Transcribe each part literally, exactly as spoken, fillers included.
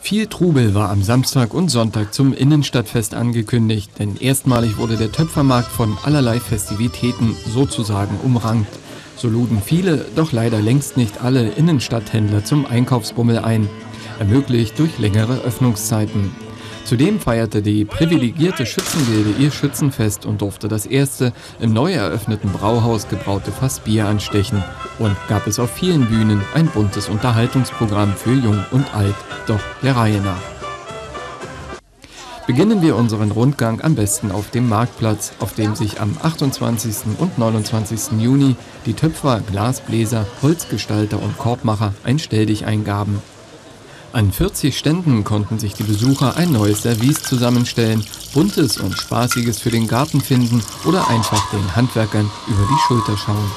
Viel Trubel war am Samstag und Sonntag zum Innenstadtfest angekündigt, denn erstmalig wurde der Töpfermarkt von allerlei Festivitäten sozusagen umrankt. So luden viele, doch leider längst nicht alle Innenstadthändler zum Einkaufsbummel ein, ermöglicht durch längere Öffnungszeiten. Zudem feierte die privilegierte Schützengilde ihr Schützenfest und durfte das erste im neu eröffneten Brauhaus gebraute Fass Bier anstechen. Und gab es auf vielen Bühnen ein buntes Unterhaltungsprogramm für Jung und Alt, doch der Reihe nach. Beginnen wir unseren Rundgang am besten auf dem Marktplatz, auf dem sich am achtundzwanzigsten und neunundzwanzigsten Juni die Töpfer, Glasbläser, Holzgestalter und Korbmacher ein Stelldichein gaben. An vierzig Ständen konnten sich die Besucher ein neues Service zusammenstellen, Buntes und Spaßiges für den Garten finden oder einfach den Handwerkern über die Schulter schauen.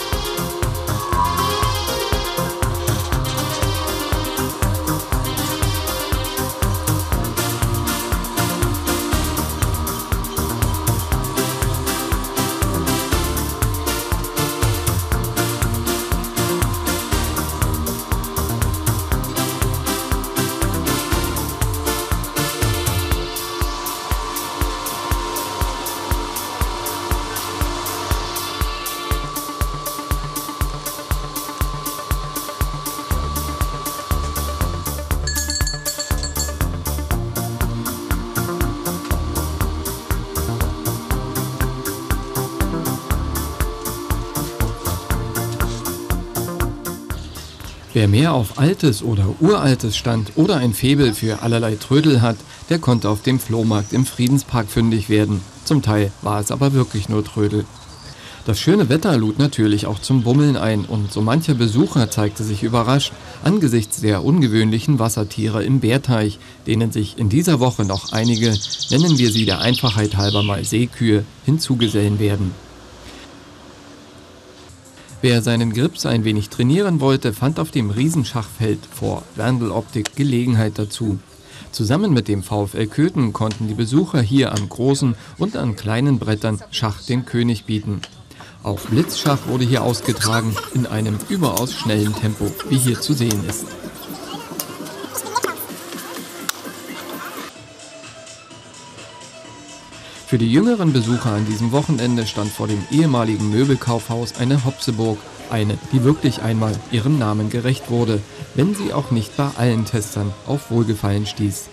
Wer mehr auf Altes oder Uraltes stand oder ein Faible für allerlei Trödel hat, der konnte auf dem Flohmarkt im Friedenspark fündig werden. Zum Teil war es aber wirklich nur Trödel. Das schöne Wetter lud natürlich auch zum Bummeln ein und so mancher Besucher zeigte sich überrascht angesichts der ungewöhnlichen Wassertiere im Bärteich, denen sich in dieser Woche noch einige, nennen wir sie der Einfachheit halber mal Seekühe, hinzugesellen werden. Wer seinen Grips ein wenig trainieren wollte, fand auf dem Riesenschachfeld vor Werndl Optik Gelegenheit dazu. Zusammen mit dem VfL Köthen konnten die Besucher hier an großen und an kleinen Brettern Schach den König bieten. Auch Blitzschach wurde hier ausgetragen, in einem überaus schnellen Tempo, wie hier zu sehen ist. Für die jüngeren Besucher an diesem Wochenende stand vor dem ehemaligen Möbelkaufhaus eine Hopseburg, eine, die wirklich einmal ihrem Namen gerecht wurde, wenn sie auch nicht bei allen Testern auf Wohlgefallen stieß.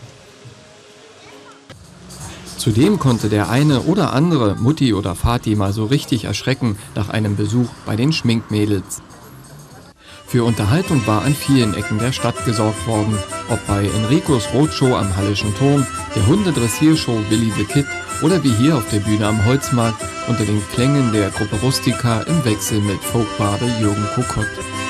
Zudem konnte der eine oder andere Mutti oder Vati mal so richtig erschrecken nach einem Besuch bei den Schminkmädels. Für Unterhaltung war an vielen Ecken der Stadt gesorgt worden, ob bei Enricos Roadshow am Hallischen Turm, der Hundedressiershow Billy the Kid oder wie hier auf der Bühne am Holzmarkt unter den Klängen der Gruppe Rustica im Wechsel mit Folkbarde Jürgen Kokott.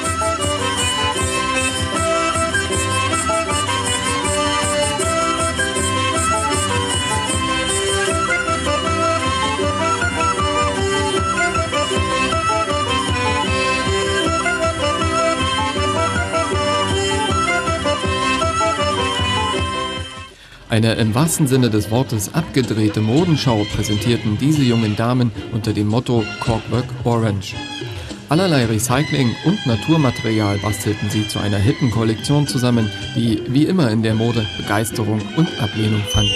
Eine im wahrsten Sinne des Wortes abgedrehte Modenschau präsentierten diese jungen Damen unter dem Motto Corkwork Orange. Allerlei Recycling und Naturmaterial bastelten sie zu einer hippen Kollektion zusammen, die wie immer in der Mode Begeisterung und Ablehnung fand.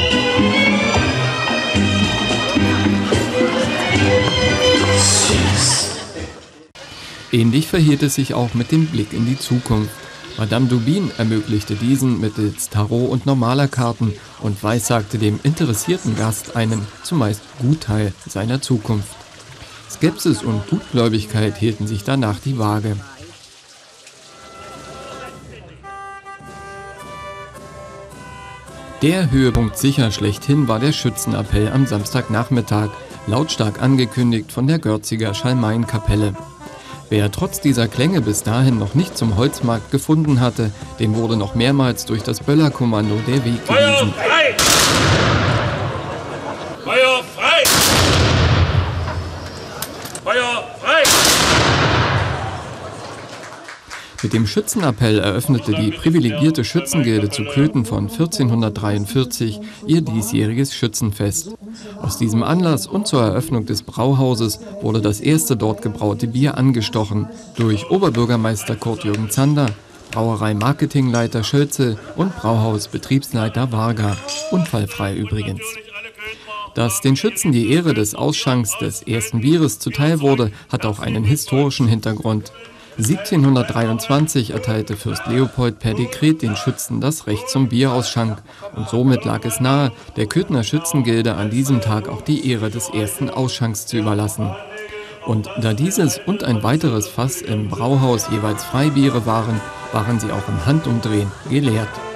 Ähnlich verhielt es sich auch mit dem Blick in die Zukunft. Madame Dubin ermöglichte diesen mittels Tarot und normaler Karten und weissagte dem interessierten Gast einen zumeist Gutteil seiner Zukunft. Skepsis und Gutgläubigkeit hielten sich danach die Waage. Der Höhepunkt sicher schlechthin war der Schützenappell am Samstagnachmittag, lautstark angekündigt von der Görziger Schalmeienkapelle. Wer trotz dieser Klänge bis dahin noch nicht zum Holzmarkt gefunden hatte, dem wurde noch mehrmals durch das Böllerkommando der Weg gewiesen. Feuer frei! Feuer frei! Feuer frei! Mit dem Schützenappell eröffnete die privilegierte Schützengilde zu Köthen von vierzehnhundertdreiundvierzig ihr diesjähriges Schützenfest. Aus diesem Anlass und zur Eröffnung des Brauhauses wurde das erste dort gebraute Bier angestochen durch Oberbürgermeister Kurt-Jürgen Zander, Brauerei-Marketingleiter Schölze und Brauhaus-Betriebsleiter Varga. Unfallfrei übrigens. Dass den Schützen die Ehre des Ausschanks des ersten Bieres zuteil wurde, hat auch einen historischen Hintergrund. siebzehnhundertdreiundzwanzig erteilte Fürst Leopold per Dekret den Schützen das Recht zum Bierausschank und somit lag es nahe, der Köthener Schützengilde an diesem Tag auch die Ehre des ersten Ausschanks zu überlassen. Und da dieses und ein weiteres Fass im Brauhaus jeweils Freibiere waren, waren sie auch im Handumdrehen geleert.